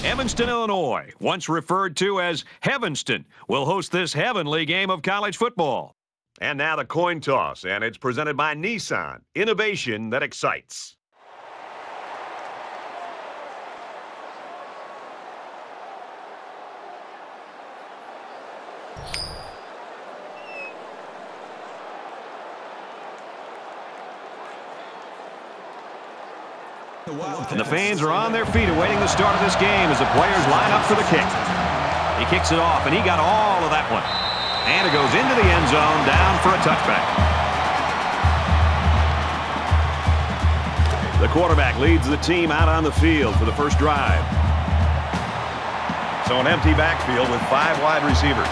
Evanston, Illinois, once referred to as Heavenston, will host this heavenly game of college football. And now the coin toss, and it's presented by Nissan. Innovation that excites. And the fans are on their feet awaiting the start of this game as the players line up for the kick. He kicks it off, and he got all of that one. And it goes into the end zone, down for a touchback. The quarterback leads the team out on the field for the first drive. So an empty backfield with 5 wide receivers.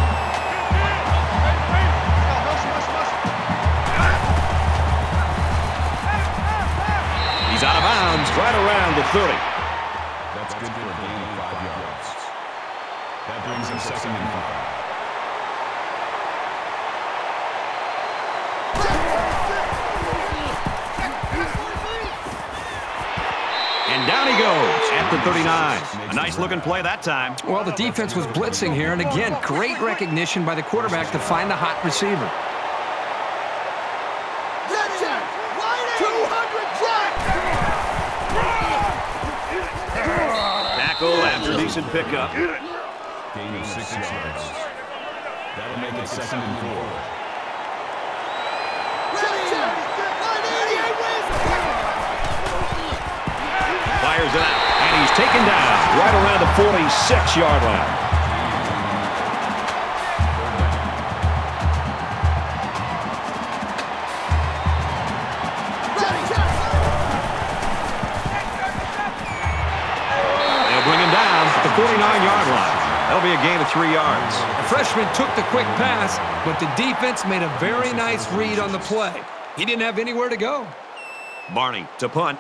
He's out of bounds right around the 30. That's good for a gain of 5 yards. That brings him 2nd and 5. And down he goes at the 39. A nice-looking play that time. Well, the defense was blitzing here, and again, great recognition by the quarterback to find the hot receiver. Tackle after decent pickup. Gain of 6 yards. That'll make it 2nd and 4. Fires it out, and he's taken down right around the 46-yard line. They'll bring him down at the 49-yard line. That'll be a gain of 3 yards. The freshman took the quick pass, but the defense made a very nice read on the play. He didn't have anywhere to go. Barney to punt.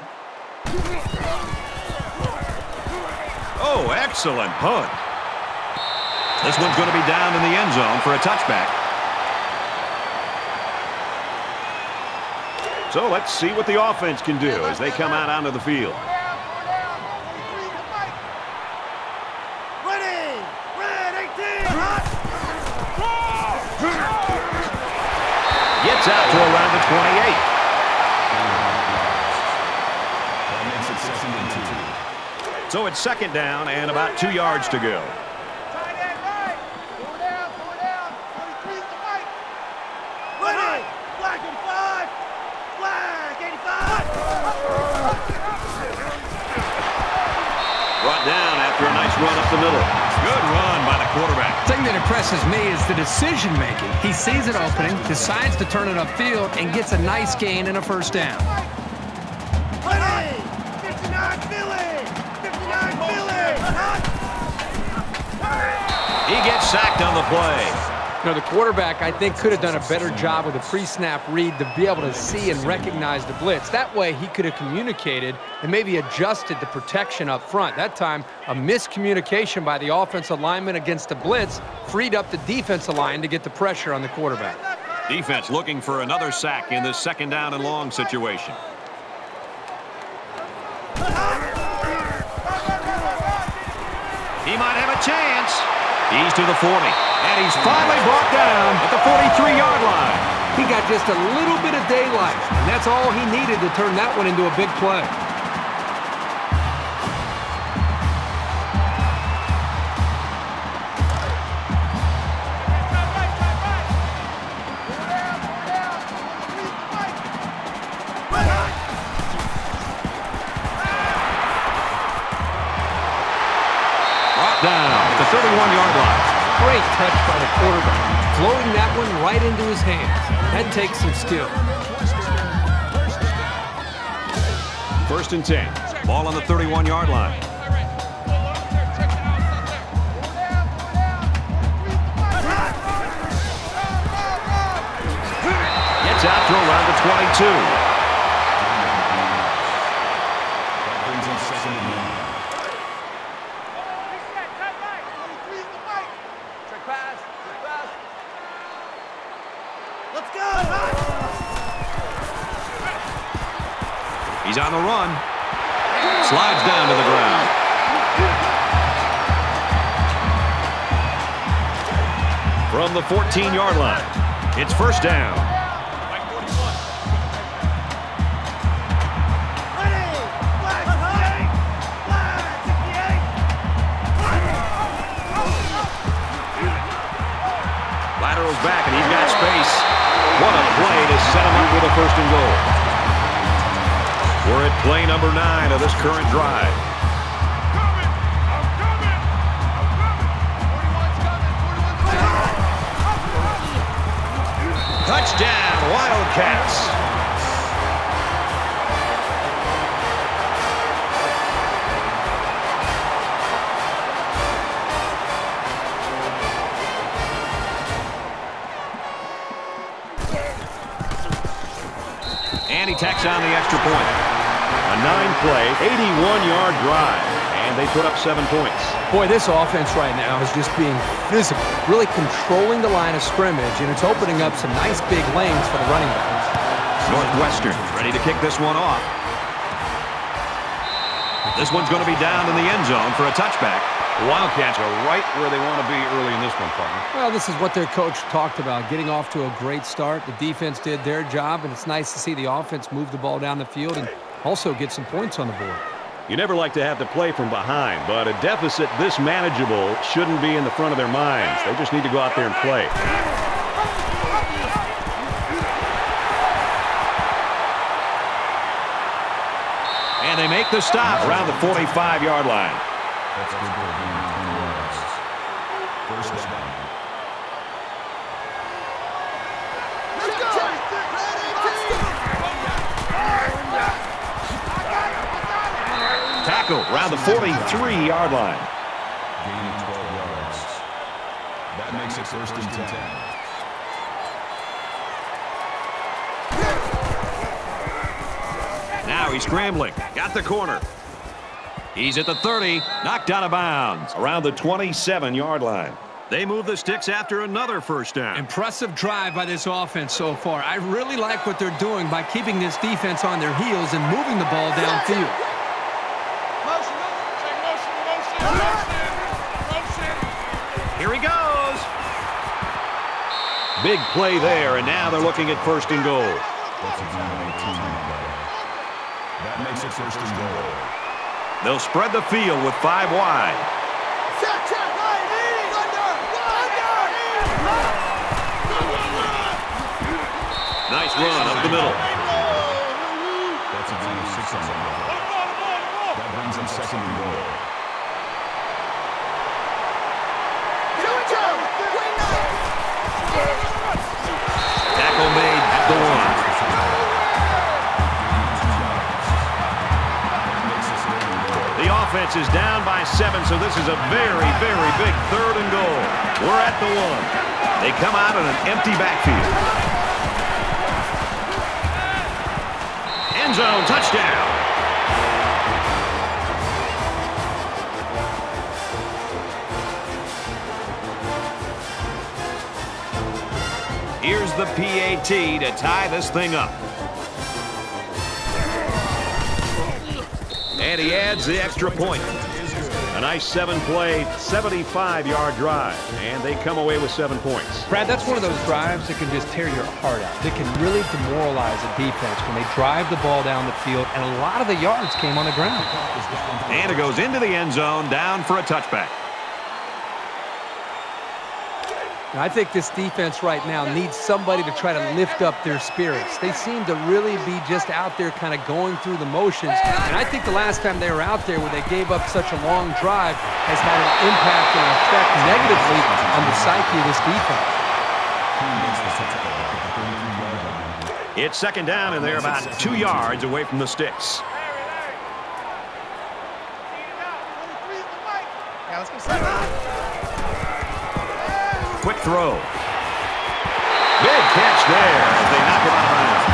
Oh, excellent punt. This one's going to be down in the end zone for a touchback. So let's see what the offense can do as they come out onto the field. Gets out to around the 28. So it's 2nd down and about 2 yards to go. Brought down after a nice run up the middle. Good run by the quarterback. The thing that impresses me is the decision-making. He sees an opening, decides to turn it upfield, and gets a nice gain and a 1st down. He gets sacked on the play. You know, the quarterback, I think, could have done a better job with a pre-snap read to be able to see and recognize the blitz. That way, he could have communicated and maybe adjusted the protection up front. That time, a miscommunication by the offensive lineman against the blitz freed up the defensive line to get the pressure on the quarterback. Defense looking for another sack in this 2nd down and long situation. He might have a chance. He's to the 40, and he's finally brought down at the 43-yard line. He got just a little bit of daylight, and that's all he needed to turn that one into a big play. Brought down at the 31-yard line. Great touch by the quarterback, floating that one right into his hands. That takes some skill. 1st and 10. Ball on the 31-yard line. Gets out to around the 22. That brings him 2nd and 9. He's on the run. Slides down to the ground. from the 14-yard line. It's first down. Laterals back, and he's got space. What a play to set him up with a first and goal. We're at play number 9 of this current drive. Touchdown, Wildcats. And he tacks on the extra point. A 9-play, 81-yard drive, and they put up 7 points. Boy, this offense right now is just being physical, really controlling the line of scrimmage, and it's opening up some nice big lanes for the running backs. Northwestern ready to kick this one off. This one's going to be down in the end zone for a touchback. The Wildcats are right where they want to be early in this one, partner. Well, this is what their coach talked about, getting off to a great start. The defense did their job, and it's nice to see the offense move the ball down the field and also get some points on the board. You never like to have to play from behind, but a deficit this manageable shouldn't be in the front of their minds. They just need to go out there and play. And they make the stop around the 45-yard line. That's good for a gain of 20 yards. First down. Tackle around the 43-yard line. Gain of 12 yards. That makes it first and 10. Now he's scrambling. Got the corner. He's at the 30. Knocked out of bounds around the 27-yard line. They move the sticks after another first down. Impressive drive by this offense so far. I really like what they're doing by keeping this defense on their heels and moving the ball downfield. Here he goes. Big play there, and now they're looking at first and goal. That's a gain of 18. That makes it first and goal. They'll spread the field with 5 wide. Nice run up the middle. That's a gain of 6 on the ball. That brings them second and goal. Tackle made at the 1. The offense is down by 7, so this is a very, very big third and goal. We're at the 1. They come out in an empty backfield. End zone touchdown. Here's the PAT to tie this thing up. And he adds the extra point. A nice 7-play, 75-yard drive, and they come away with 7 points. Brad, that's one of those drives that can just tear your heart out. That can really demoralize a defense when they drive the ball down the field, and a lot of the yards came on the ground. And it goes into the end zone, down for a touchback. I think this defense right now needs somebody to try to lift up their spirits. They seem to really be just out there kind of going through the motions. And I think the last time they were out there where they gave up such a long drive has had an impact and an effect negatively on the psyche of this defense. It's second down, and they're about 2 yards away from the sticks. Quick throw. Big catch there as they knock him out of bounds.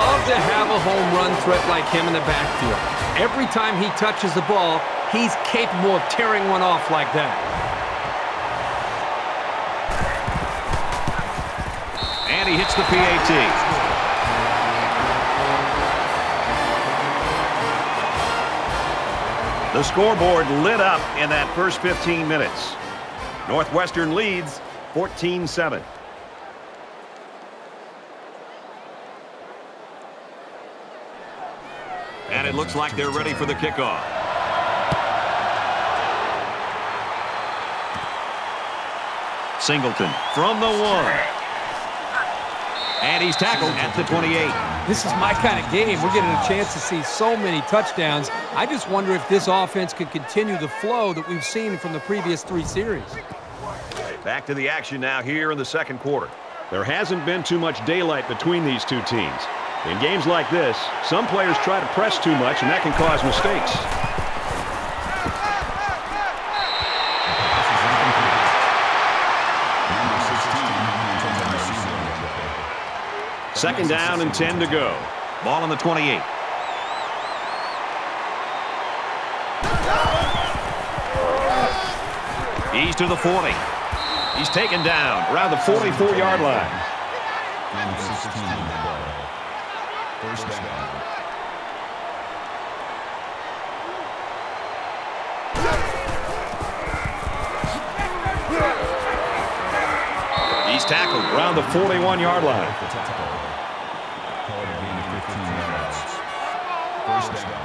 love to have a home run threat like him in the backfield. Every time he touches the ball, he's capable of tearing one off like that. And he hits the PAT. The scoreboard lit up in that first 15 minutes. Northwestern leads 14-7. And it looks like they're ready for the kickoff. Singleton from the 1. And he's tackled at the 28. This is my kind of game. We're getting a chance to see so many touchdowns. I just wonder if this offense could continue the flow that we've seen from the previous 3 series. Back to the action now here in the second quarter. There hasn't been too much daylight between these two teams. In games like this, some players try to press too much, and that can cause mistakes. Second down and 10 to go. Ball on the 28. He's to the 40. He's taken down around the 44-yard line. First down. He's tackled around the 41-yard line. First down.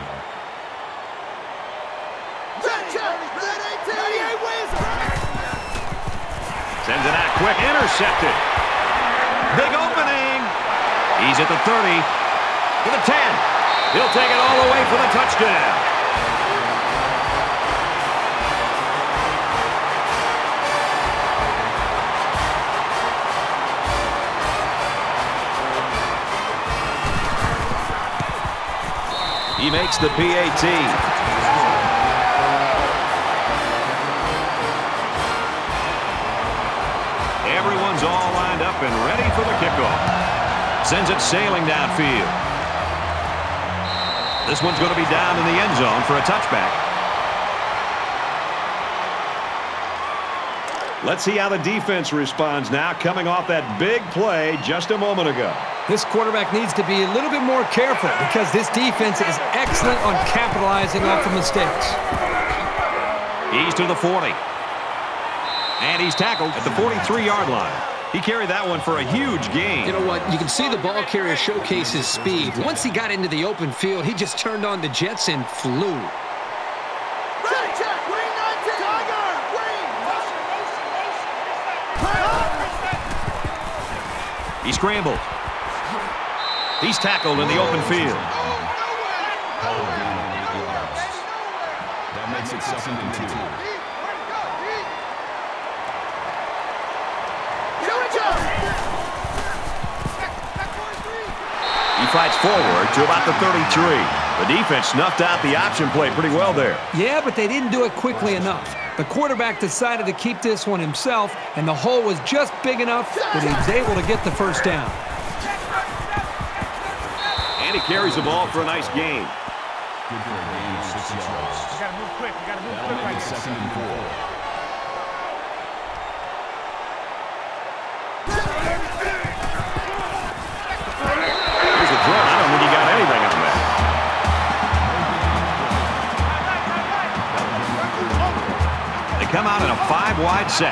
Sends it out quick. Intercepted. Big opening. He's at the 30. To the 10. He'll take it all the way for the touchdown. He makes the PAT. Everyone's all lined up and ready for the kickoff. Sends it sailing downfield. This one's going to be down in the end zone for a touchback. Let's see how the defense responds now, coming off that big play just a moment ago. This quarterback needs to be a little bit more careful because this defense is excellent on capitalizing off of mistakes. He's to the 40. And he's tackled at the 43-yard line. He carried that one for a huge gain. You know what? You can see the ball carrier showcase his speed. Once he got into the open field, he just turned on the jets and flew. He scrambled. He's tackled in the open field. That makes it 2nd and 2. He fights forward to about the 33. The defense snuffed out the option play pretty well there. Yeah, but they didn't do it quickly enough. The quarterback decided to keep this one himself, and the hole was just big enough that he was able to get the first down. And he carries the ball for a nice gain. Good for a gain of 6 yards. You gotta move quick. You gotta move That'll quick make right it here. 2nd and 4. Here's the throw. I don't think he got anything on that. They come out in a 5-wide set.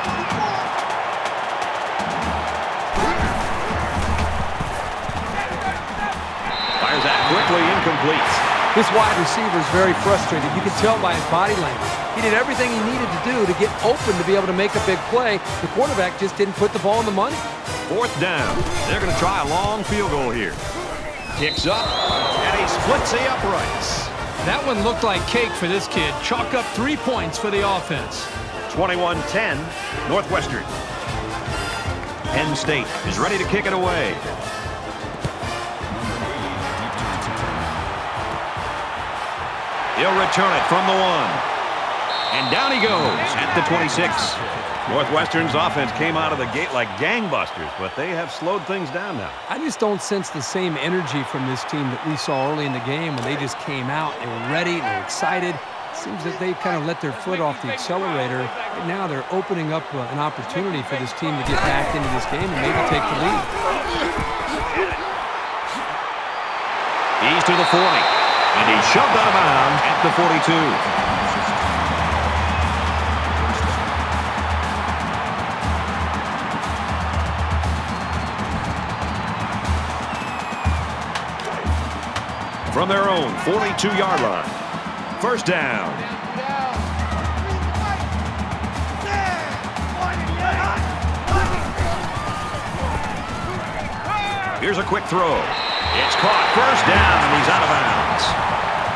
Fires that quickly, incomplete. This wide receiver is very frustrated. You can tell by his body language. He did everything he needed to do to get open to be able to make a big play. The quarterback just didn't put the ball in the money. 4th down. They're going to try a long field goal here. Kicks up, and he splits the uprights. That one looked like cake for this kid. Chalk up 3 points for the offense. 21-10, Northwestern. Penn State is ready to kick it away. He'll return it from the 1. And down he goes at the 26. Northwestern's offense came out of the gate like gangbusters, but they have slowed things down now. I just don't sense the same energy from this team that we saw early in the game when they just came out. They were ready, they were excited. It seems that they kind of let their foot off the accelerator. Right now they're opening up an opportunity for this team to get back into this game and maybe take the lead. He's to the 40, and he's shoved out of bounds at the 42. From their own 42-yard line. First down. Here's a quick throw. It's caught. First down, and he's out of bounds.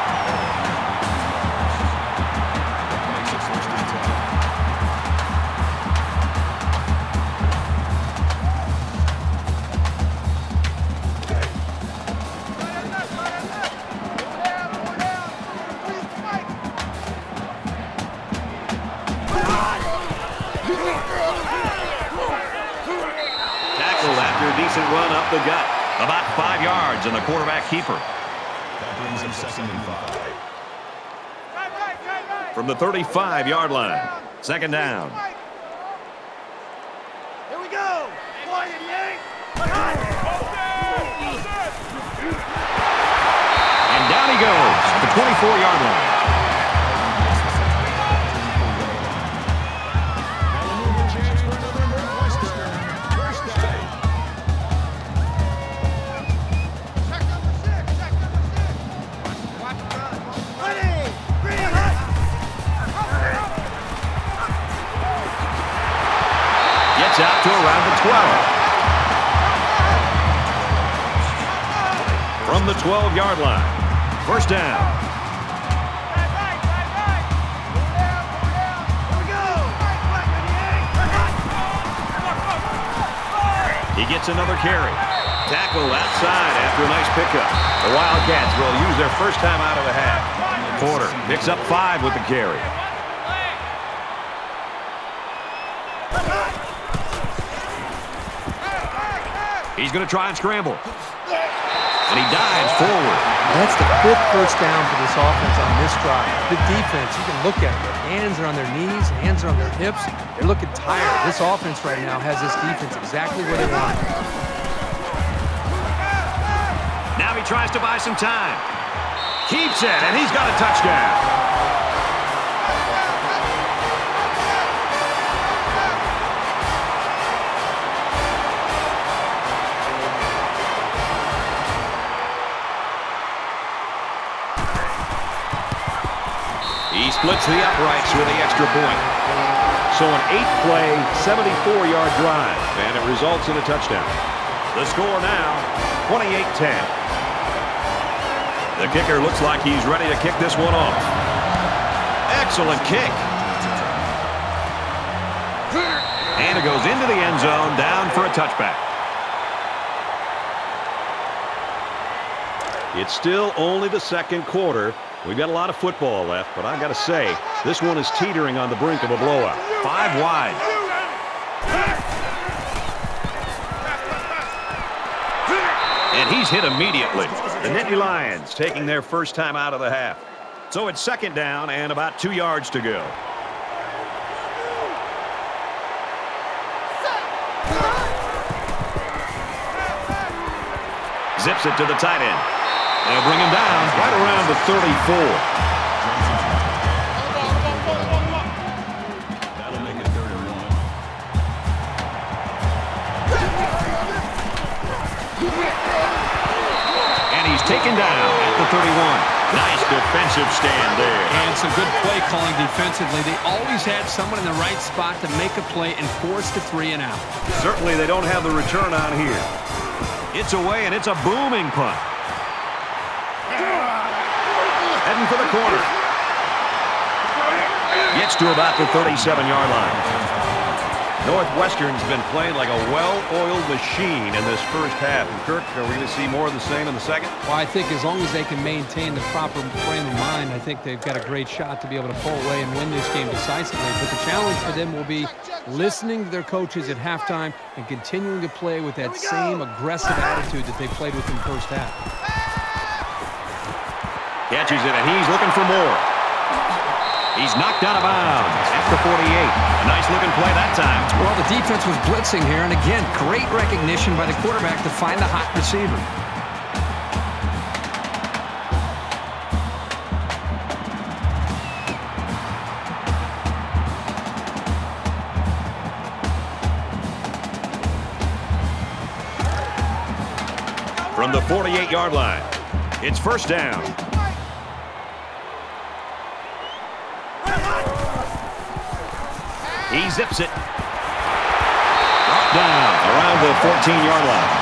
Decent run up the gut. About 5 yards, and the quarterback keeper. That brings him 2nd and 5. From the 35-yard line. Second down. Here we go. Quiet, Yank. And down he goes at the 24-yard line. Out to around the 12. From the 12-yard line. First down. He gets another carry. Tackle outside after a nice pickup. The Wildcats will use their first time out of the half. Porter picks up 5 with the carry. He's going to try and scramble. And he dives forward. That's the 5th first down for this offense on this drive. The defense, you can look at it. Their hands are on their knees, hands are on their hips. They're looking tired. This offense right now has this defense exactly where they want it. Now he tries to buy some time. Keeps it, and he's got a touchdown. He splits the uprights with the extra point. So an 8-play, 74-yard drive, and it results in a touchdown. The score now, 28-10. The kicker looks like he's ready to kick this one off. Excellent kick. And it goes into the end zone, down for a touchback. It's still only the second quarter. We've got a lot of football left, but I've got to say, this one is teetering on the brink of a blowout. 5 wide. And he's hit immediately. The Nittany Lions taking their first time out of the half. So it's second down and about 2 yards to go. Zips it to the tight end. They'll bring him down right around the 34. That'll make it 3rd and 1. And he's taken down at the 31. Nice defensive stand there. And some good play calling defensively. They always had someone in the right spot to make a play and force the 3 and out. Certainly they don't have the return on here. It's away, and it's a booming punt. Heading for the corner. Gets to about the 37-yard line. Northwestern's been playing like a well-oiled machine in this first half. And Kirk, are we going to see more of the same in the second? Well, I think as long as they can maintain the proper frame of mind, I think they've got a great shot to be able to pull away and win this game decisively. But the challenge for them will be listening to their coaches at halftime and continuing to play with that same aggressive attitude that they played with in the first half. Catches it, and he's looking for more. He's knocked out of bounds at the 48. A nice-looking play that time. Well, the defense was blitzing here, and again, great recognition by the quarterback to find the hot receiver. From the 48-yard line, it's first down. He zips it. Brought down around the 14-yard line.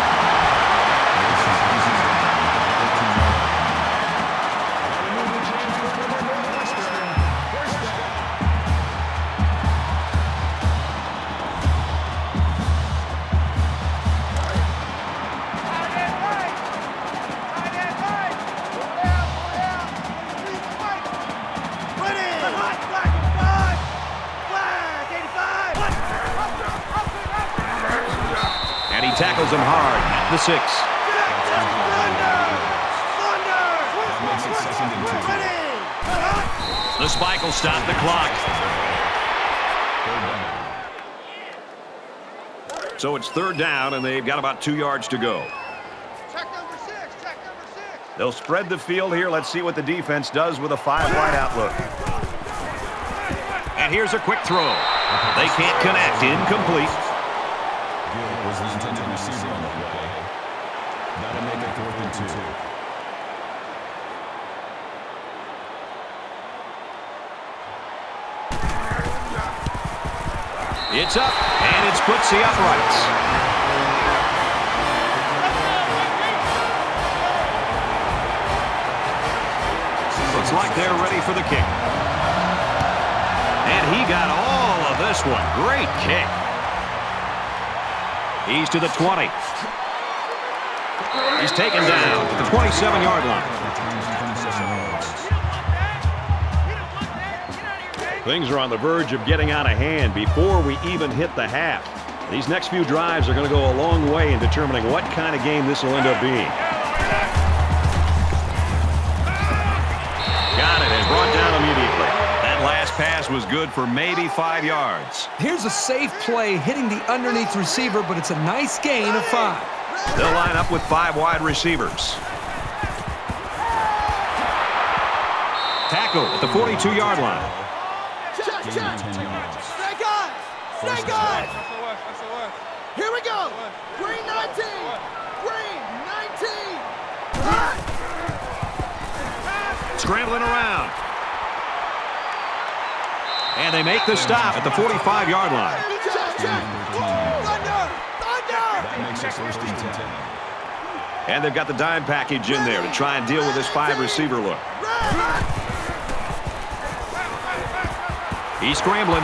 Tackles him hard at the 6. The spike will stop the clock. So it's third down, and they've got about 2 yards to go. They'll spread the field here. Let's see what the defense does with a 5-wide outlook. And here's a quick throw. They can't connect. Incomplete. Was the intended receiver on the play. That'll make it 4th and 2. It's up, and it's Footsy uprights. Looks like they're ready for the kick. And he got all of this one. Great kick. He's to the 20. He's taken down to the 27-yard line. Things are on the verge of getting out of hand before we even hit the half. These next few drives are going to go a long way in determining what kind of game this will end up being. Got it and brought down immediately. That last pass was good for maybe 5 yards. Here's a safe play hitting the underneath receiver, but it's a nice gain of 5. They'll line up with 5 wide receivers. Tackle at the 42-yard line. Check. Stay guys. Stay guys. Here we go. Green 19. Green 19. Scrambling around. And they make the stop at the 45-yard line. That makes it 1st and 10. And they've got the dime package in there to try and deal with this 5-receiver look. He's scrambling.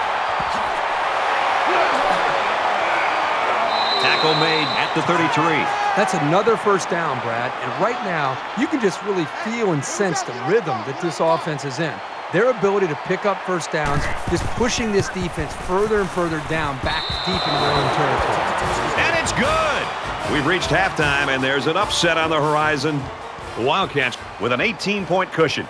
Tackle made at the 33. That's another first down, Brad. And right now, you can just really feel and sense the rhythm that this offense is in. Their ability to pick up first downs, just pushing this defense further and further down, back deep into their own territory. And it's good. We've reached halftime, and there's an upset on the horizon. The Wildcats with an 18-point cushion.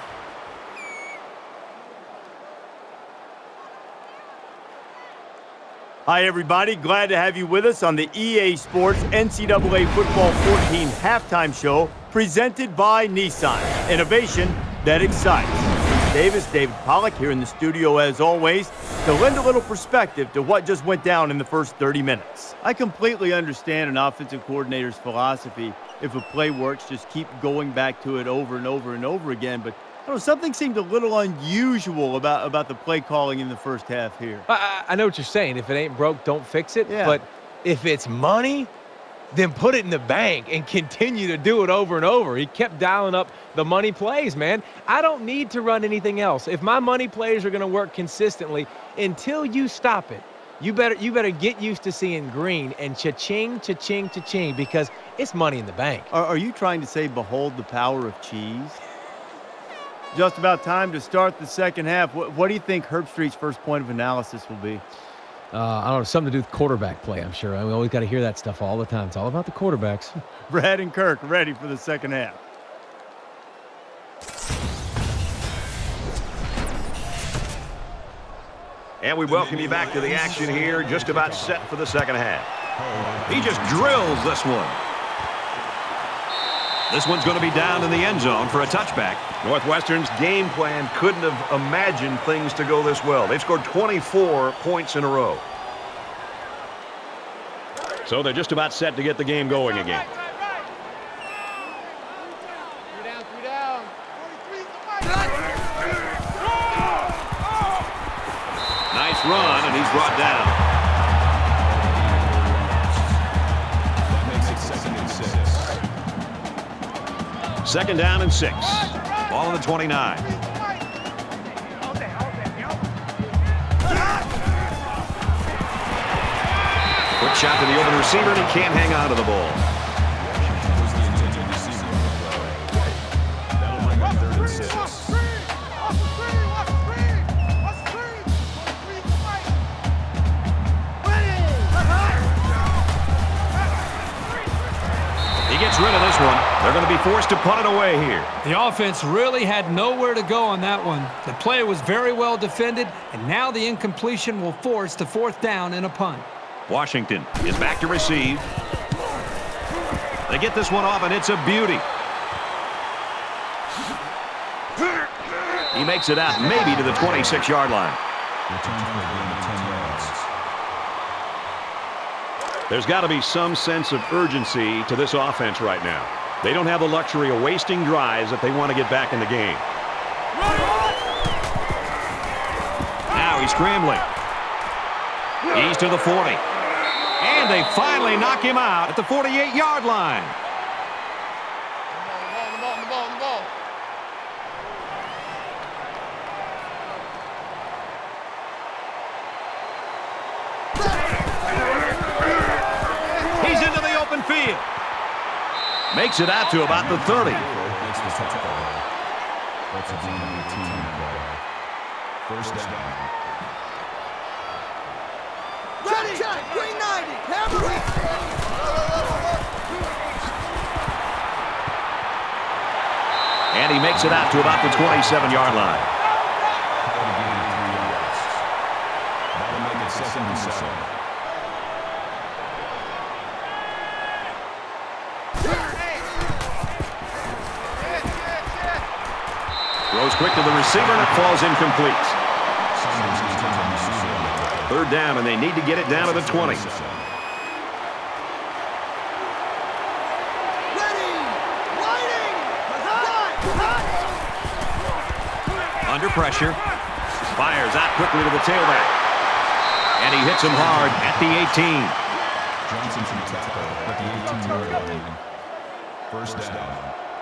Hi, everybody. Glad to have you with us on the EA Sports NCAA Football 14 halftime show presented by Nissan. Innovation that excites. Davis, David Pollack here in the studio as always to lend a little perspective to what just went down in the first 30 minutes. I completely understand an offensive coordinator's philosophy. If a play works, just keep going back to it over and over and over again. But I don't know, something seemed a little unusual about the play calling in the first half here. I know what you're saying. If it ain't broke, don't fix it. Yeah. But if it's money, then put it in the bank and continue to do it over and over. He kept dialing up the money plays, man. I don't need to run anything else. If my money plays are going to work consistently, until you stop it, You better get used to seeing green and cha-ching, cha-ching, cha-ching, because it's money in the bank. Are you trying to say behold the power of cheese? Just about time to start the second half. What do you think Herbstreit's first point of analysis will be? I don't know, something to do with quarterback play, I'm sure. We always got to hear that stuff all the time. It's all about the quarterbacks. Brad and Kirk ready for the second half. And we welcome you back to the action here, just about set for the second half. He just drills this one. This one's going to be down in the end zone for a touchback. Northwestern's game plan couldn't have imagined things to go this well. They've scored 24 points in a row. So they're just about set to get the game going again. Nice run, and he's brought down. That makes it 2nd and 6. 2nd down and 6. Ball on the 29. Quick shot to the open receiver, and he can't hang on to the ball. That'll bring up 3rd and 6. He gets rid of this one. They're going to be forced to punt it away here. The offense really had nowhere to go on that one. The play was very well defended, and now the incompletion will force the 4th down and a punt. Washington is back to receive. They get this one off, and it's a beauty. He makes it out maybe to the 26-yard line. Return for a gain of 10 yards. There's got to be some sense of urgency to this offense right now. They don't have the luxury of wasting drives if they want to get back in the game. Now he's scrambling. He's to the 40. And they finally knock him out at the 48-yard line. He's into the open field. Makes it out to about the 30. Makes the tackle. That's a gain of 18. 1st down. Ready, green 90, hammer it. And he makes it out to about the 27-yard line. That'll make it 2nd and 7. Throws quick to the receiver, and it falls incomplete. 3rd down, and they need to get it down to the 20. Under pressure. Fires out quickly to the tailback. And he hits him hard at the 18. Johnson from tackle at the 18-yard line. 1st down.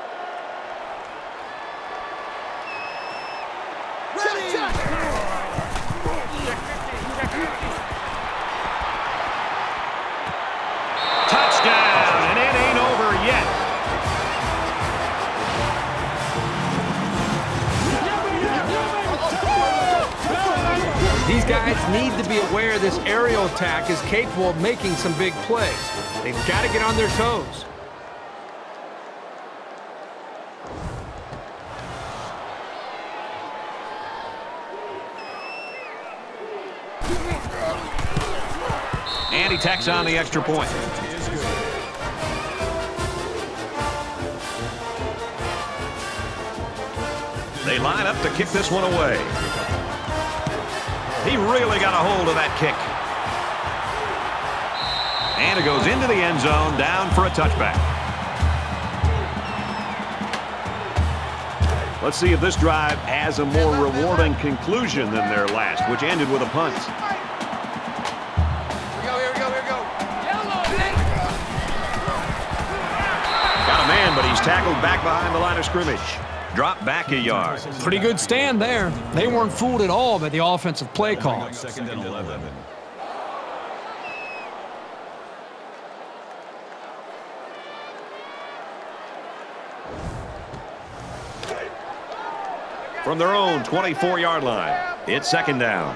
Touchdown, and it ain't over yet. These guys need to be aware this aerial attack is capable of making some big plays. They've got to get on their toes. And he tacks on the extra point. They line up to kick this one away. He really got a hold of that kick. And it goes into the end zone, down for a touchback. Let's see if this drive has a more rewarding conclusion than their last, which ended with a punt. Got a man, but he's tackled back behind the line of scrimmage. Drop back a yard. Pretty good stand there. They weren't fooled at all by the offensive play call. 2nd and 11. from their own 24-yard line. It's second down.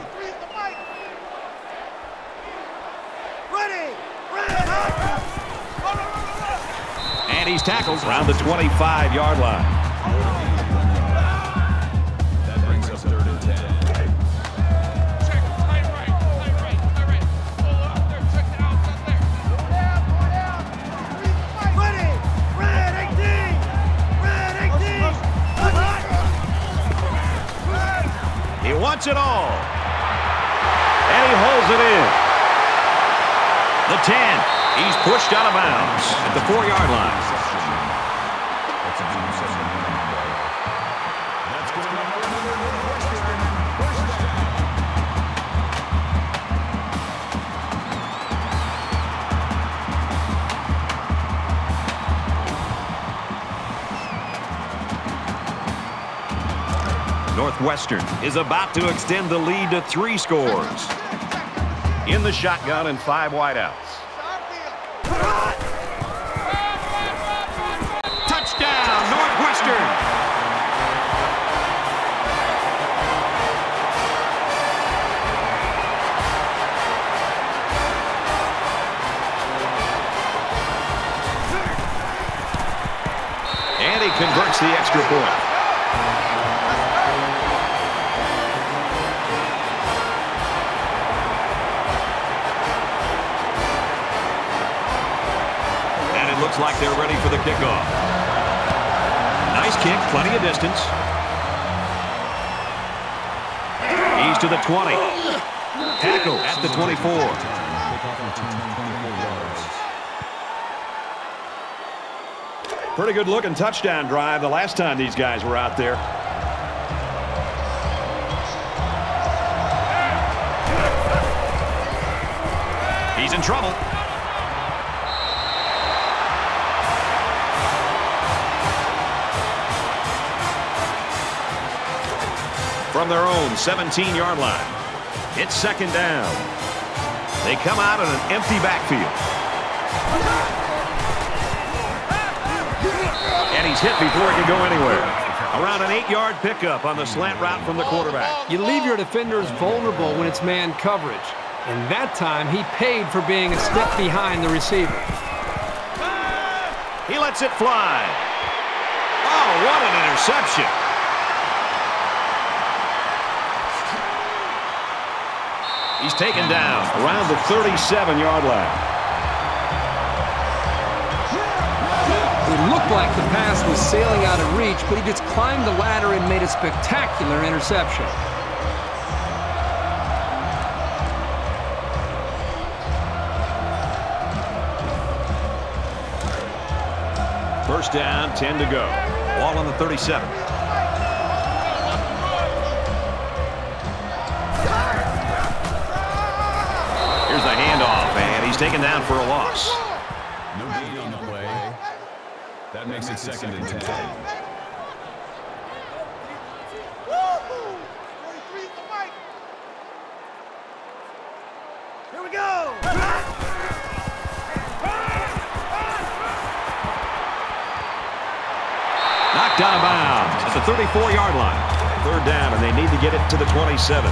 And he's tackled around the 25-yard line. That brings us 3rd and 10. He wants it all. And he holds it in. The 10. He's pushed out of bounds at the 4-yard line. That's a good second down play. That's going to be another Northwestern first down. Northwestern is about to extend the lead to 3 scores. In the shotgun and 5 wideouts. Touchdown, Northwestern! And he converts the extra point. Looks like they're ready for the kickoff. Nice kick, plenty of distance. He's to the 20. Tackle at the 24. Pretty good looking touchdown drive the last time these guys were out there. He's in trouble. From their own 17-yard line. It's second down. They come out in an empty backfield. And he's hit before he can go anywhere. Around an 8-yard pickup on the slant route from the quarterback. You leave your defenders vulnerable when it's man coverage. And that time, he paid for being a step behind the receiver. He lets it fly. Oh, what an interception. He's taken down around the 37-yard line. It looked like the pass was sailing out of reach, but he just climbed the ladder and made a spectacular interception. First down, 10 to go. Ball on the 37. Here's the handoff, and he's taken down for a loss. No gain on the play. That makes it 2nd and 10. Here we go. Knocked out of bounds at the 34-yard line. 3rd down, and they need to get it to the 27.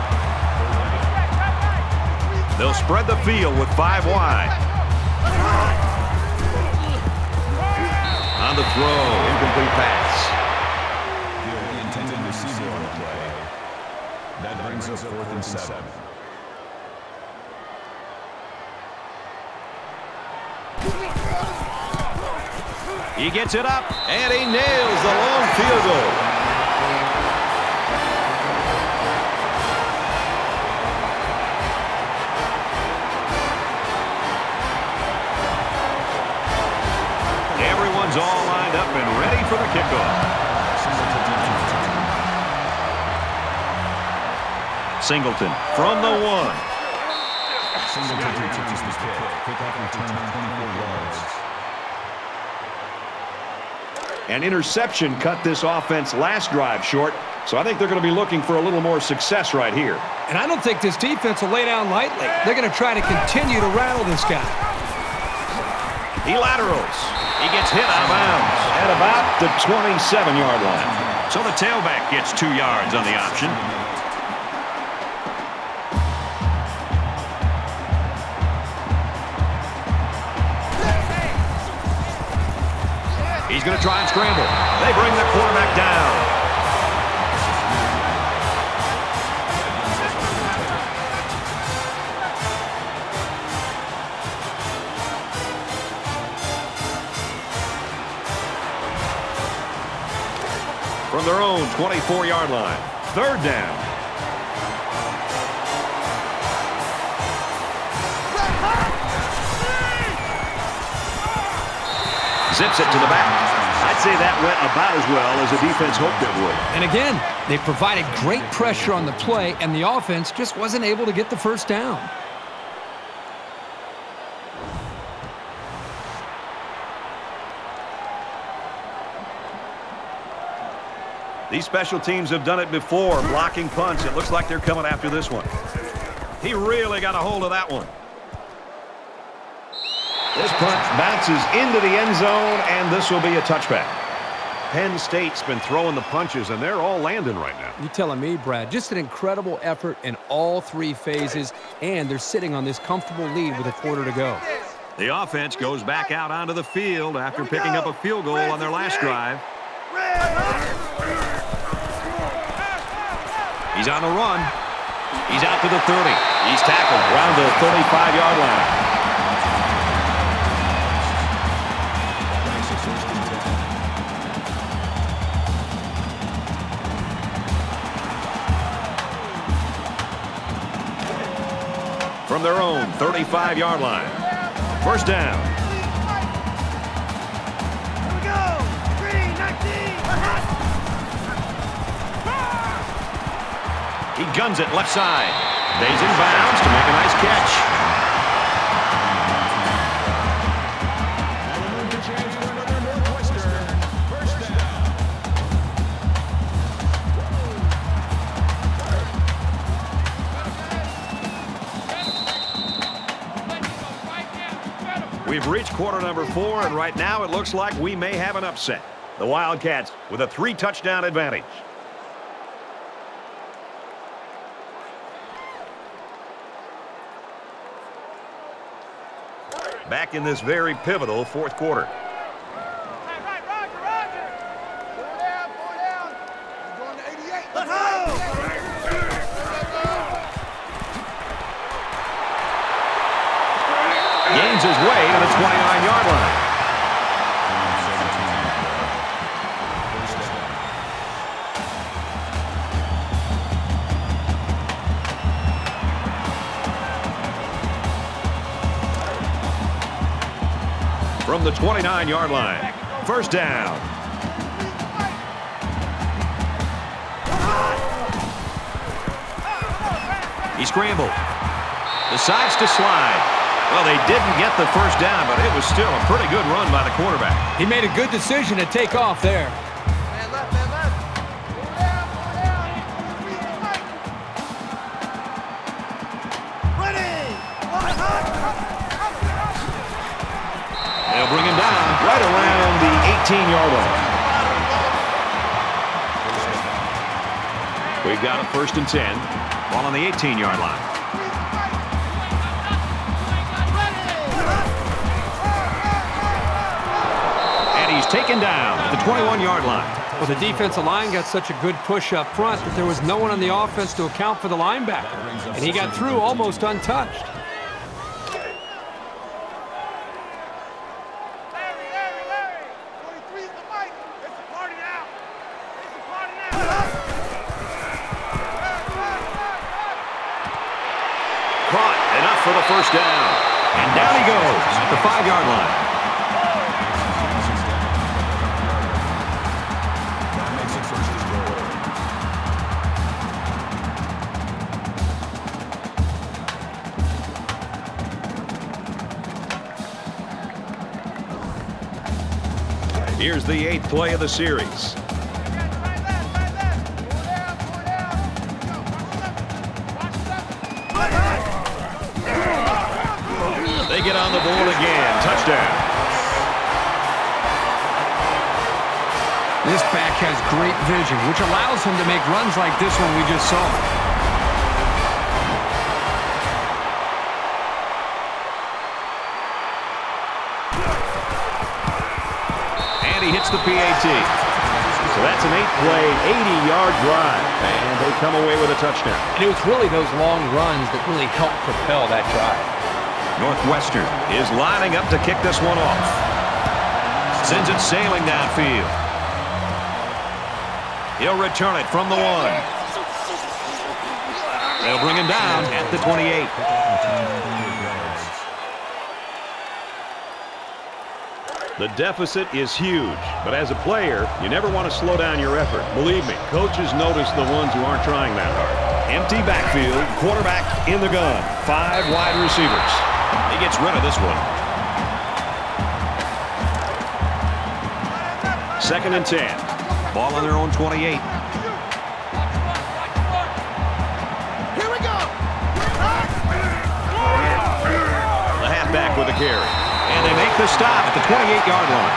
They'll spread the field with 5 wide. On the throw, incomplete pass. The intended receiver on the play. That brings us 4th and 7. He gets it up, and he nails the long field goal. Everyone's all lined up and ready for the kickoff. Singleton from the 1. Singleton returns the kick. Kickoff return 24 yards. An interception cut this offense last drive short, so I think they're going to be looking for a little more success right here. And I don't think this defense will lay down lightly. They're going to try to continue to rattle this guy. He laterals. He gets hit out of bounds at about the 27-yard line. So the tailback gets 2 yards on the option. He's going to try and scramble. They bring the quarterback down. From their own 24-yard line. 3rd down. Zips it to the back. I'd say that went about as well as the defense hoped it would. And again, they provided great pressure on the play, and the offense just wasn't able to get the first down. These special teams have done it before, blocking punts. It looks like they're coming after this one. He really got a hold of that one. This punt bounces into the end zone, and this will be a touchback. Penn State's been throwing the punches, and they're all landing right now. You telling me, Brad? Just an incredible effort in all 3 phases, and they're sitting on this comfortable lead with a quarter to go. The offense goes back out onto the field after picking up a field goal on their last drive. He's on the run. He's out to the 30. He's tackled around the 35-yard line. From their own 35-yard line. 1st down. He guns it left side. Stays in bounds to make a nice catch. We've reached quarter number 4, and right now it looks like we may have an upset. The Wildcats with a 3-touchdown advantage. Back in this very pivotal 4th quarter. Gains his way to the 29-yard line. From the 29-yard line. 1st down. He scrambled. Decides to slide. Well, they didn't get the first down, but it was still a pretty good run by the quarterback. He made a good decision to take off there. They'll bring him down right around the 18-yard line. We've got a 1st and 10. Ball on the 18-yard line. And he's taken down at the 21-yard line. Well, the defensive line got such a good push up front that there was no one on the offense to account for the linebacker. And he got through almost untouched. For the 1st down. And down he goes at the 5-yard line. Here's the 8th play of the series. They get on the board again. Touchdown. This back has great vision, which allows him to make runs like this one we just saw. And he hits the PAT. So that's an 8-play, 80-yard drive, and they come away with a touchdown. And it was really those long runs that really helped propel that drive. Northwestern is lining up to kick this one off. Sends it sailing downfield. He'll return it from the 1. They'll bring him down at the 28. The deficit is huge, but as a player, you never want to slow down your effort. Believe me, coaches notice the ones who aren't trying that hard. Empty backfield, quarterback in the gun. 5 wide receivers. He gets rid of this one. 2nd and 10. Ball on their own 28. Here we go. The halfback with the carry. And they make the stop at the 28-yard line.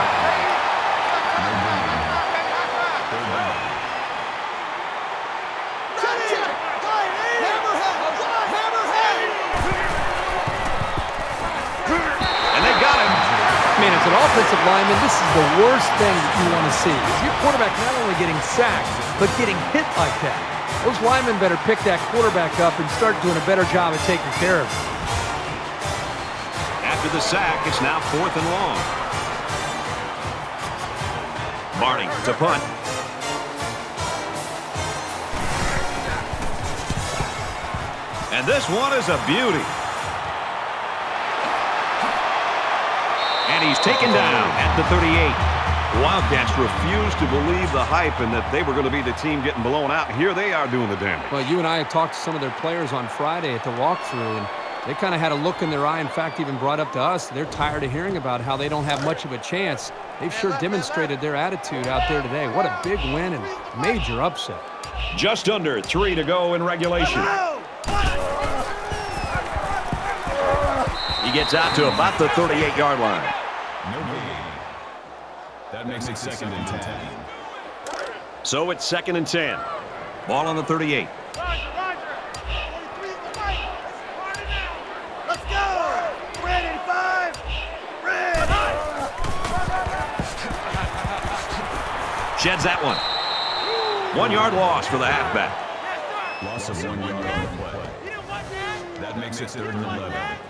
And they got him. I mean, as an offensive lineman, this is the worst thing that you want to see. Is your quarterback not only getting sacked, but getting hit like that. Those linemen better pick that quarterback up and start doing a better job of taking care of him. After the sack, it's now 4th and long. Barney to punt. And this one is a beauty. And he's taken down at the 38. Wildcats refused to believe the hype and that they were going to be the team getting blown out. Here they are doing the damage. Well, you and I had talked to some of their players on Friday at the walkthrough, and they kind of had a look in their eye. In fact, even brought up to us, they're tired of hearing about how they don't have much of a chance. They've sure demonstrated their attitude out there today. What a big win and major upset. Just under 3 to go in regulation. He gets out to about the 38-yard line. No gain. That makes it 2nd and 10. So it's 2nd and 10. Ball on the 38. Let's go. Ready, 5. Ready. Sheds that one. 1-yard loss for the halfback. Loss of 1 yard on the play. That makes it 3rd and 11.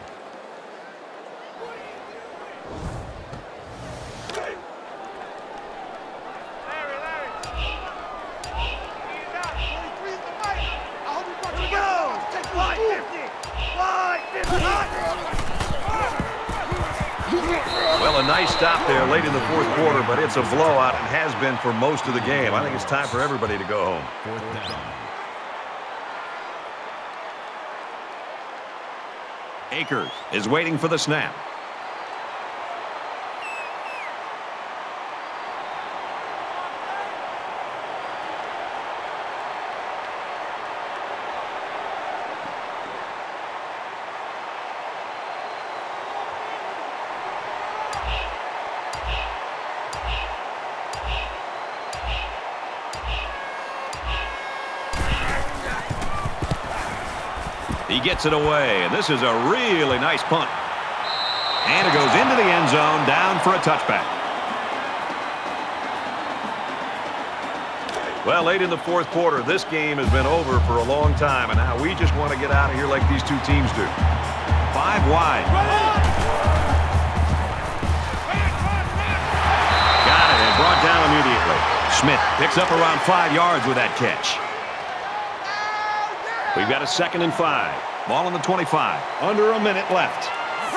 Well, a nice stop there late in the 4th quarter, but it's a blowout and has been for most of the game. I think it's time for everybody to go home. 4th down. Akers is waiting for the snap. He gets it away, and this is a really nice punt. And it goes into the end zone, down for a touchback. Well, late in the 4th quarter, this game has been over for a long time, and now we just want to get out of here like these two teams do. 5 wide. Got it, and brought down immediately. Smith picks up around 5 yards with that catch. We've got a 2nd and 5. Ball on the 25. Under a minute left.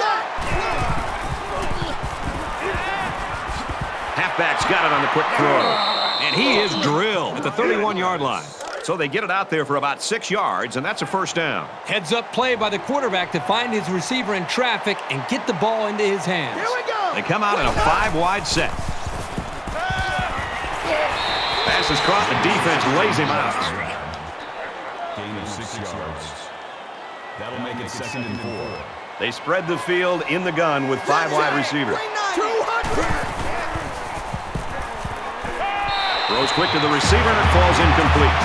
Halfback's got it on the quick throw. And he is drilled at the 31-yard line. So they get it out there for about 6 yards, and that's a 1st down. Heads-up play by the quarterback to find his receiver in traffic and get the ball into his hands. Here we go. They come out in a 5-wide set. Pass is caught. The defense lays him out. Gain of 6 yards. That'll make it 2nd and 4. They spread the field in the gun with 5 wide receivers. Throws quick to the receiver, and it falls incomplete.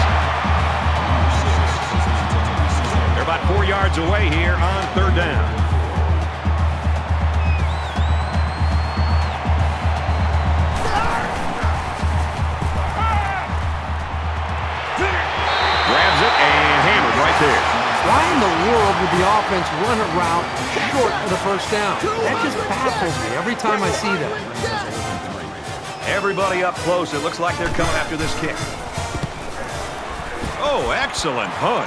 They're about 4 yards away here on 3rd down. Grabs it and hammered right there. Why in the world would the offense run a route short of the 1st down? That just baffles me every time I see that. Everybody up close. It looks like they're coming after this kick. Oh, excellent punt.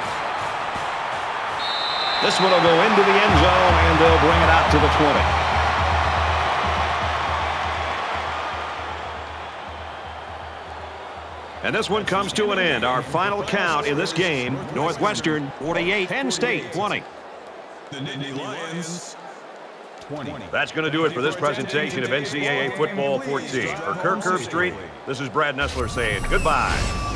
This one will go into the end zone, and they'll bring it out to the 20. And this one comes to an end. Our final count in this game, Northwestern 48, Penn State 20. The Nittany Lions 20. That's going to do it for this presentation of NCAA Football 14. For Kirk Herbstreit, this is Brad Nessler saying goodbye.